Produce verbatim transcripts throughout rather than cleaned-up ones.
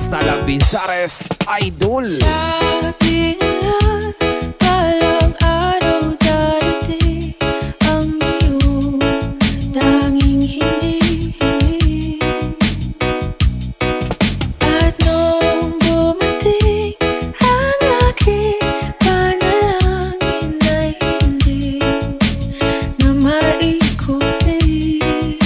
Hasta la Bizares Idol. Sabi nila balang araw darating ang iyong tanging hinihiling. At nung dumating ang aking panalangin ay hindi na maikulit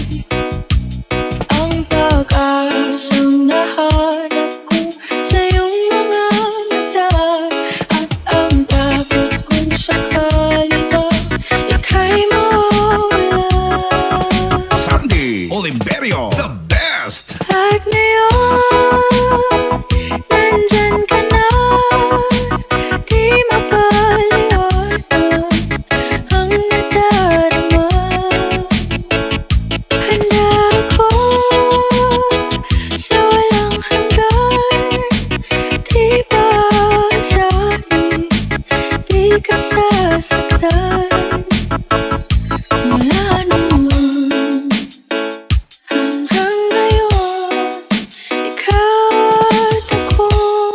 ang pag-asang nahanap ko sa iyong mga mata. At ang takot kung sakali ba ika'y mawawala. Sandy Oliverio, the best. At ngayon, nandyan ka na, di mapaliwanag ang nadarama. Handa ako sa walang hanggan, di ba asahin, di ka sasaktan. Mula noon hanggang ngayon, ikaw at ako.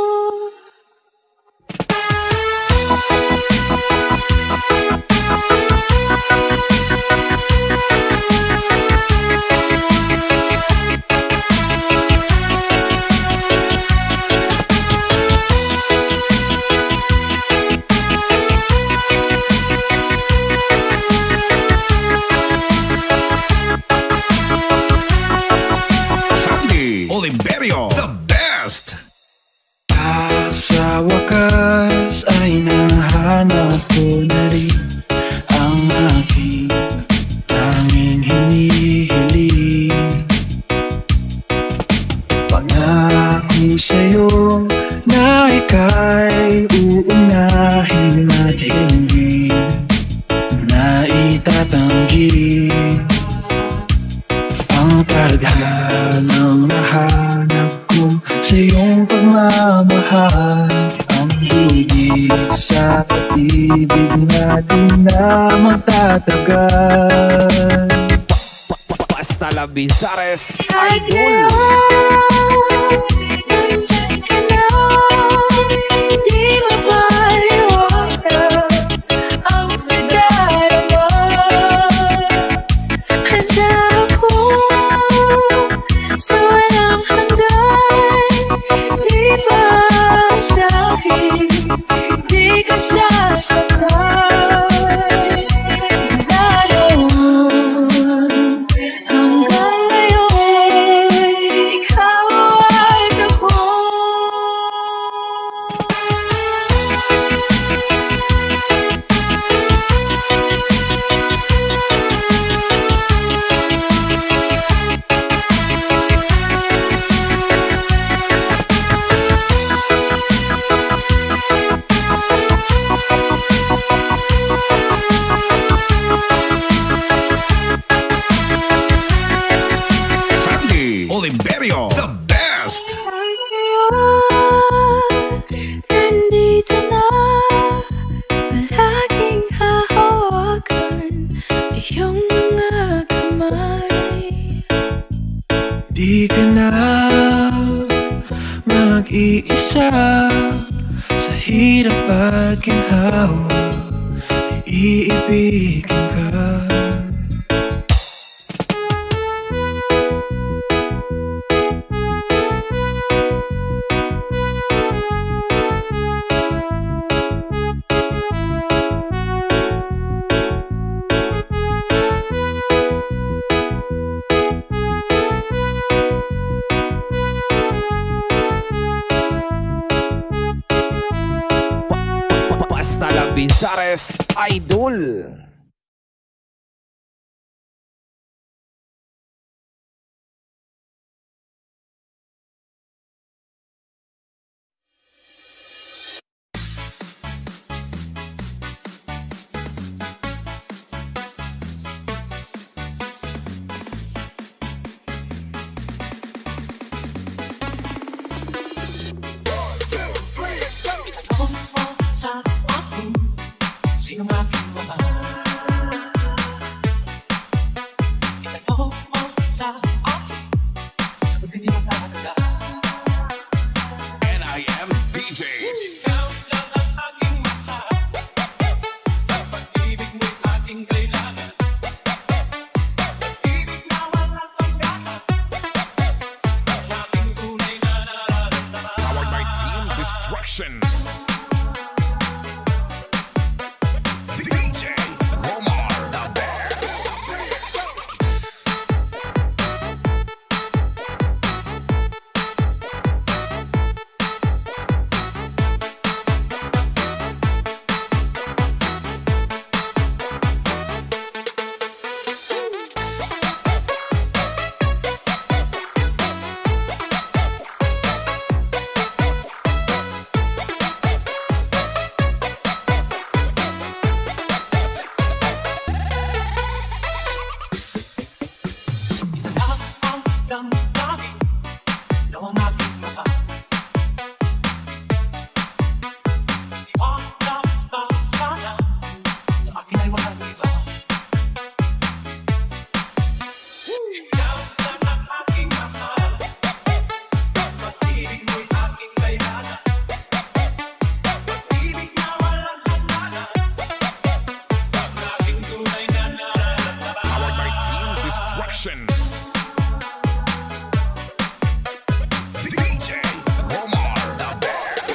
Sandy Oliverio, the best. At sa wakas ay nahanap ko na rin ang aking tanging hinihiling. Pangako sa'yo na ika'y uunahin at hindi na itatanggi ang tadhanang nahanap ko sa iyong pagmamahal. Ang higit sa pag-ibig natin na magtatagal. Hasta la Bizares At Idol. ngayon, nandyan ka na, di mapaliwanag ang nadarama. Handa ako sa walang hanggan, di ba asahin, di ka sasaktan. Mula noon hanggang ngayon, ikaw at ako. Sandy Oliverio, the best. Nandito na, palaging hahawakan iyong mga kamay. Di ka na mag-iisa sa hirap at ginhawa, iibigin ka. Hasta la Bizares Idol. Sa ako, sino making mamahal? Destruction. D J Romar, the best. Isa lang ang damdamin, ikaw ang aking mata. Di ba dapat sana sa akin ay walang iba? Ikaw lang ang aking mahal, pag-ibig mo'y aking kailangan. Pag-ibig na walang hangganan, ang aking tunay na nararamdaman. Powered by Team Destruction. D J Romar, the best.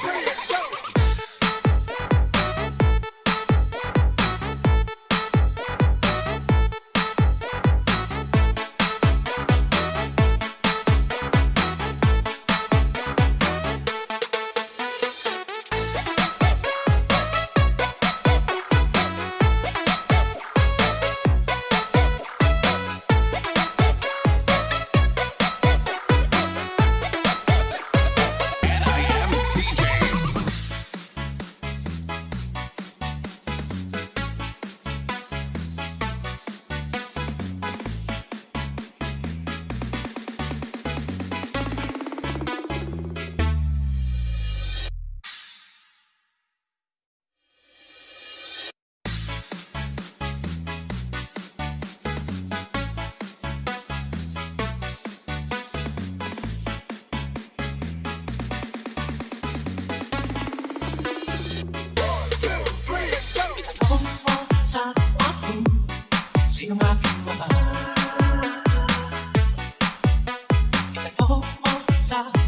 And I am D Js. Ikaw sa akin, sinong aking mahal? Ikaw sa